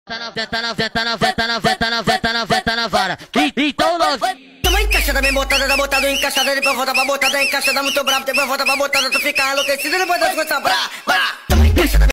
Veta na vara. Então novinho. Toma encaixada, bem botada, da botada, encaixada, depois volta pra botada, encaixada muito brava, depois volta pra botada, tu fica enlouquecido, depois das coisas brava. Toma encaixada.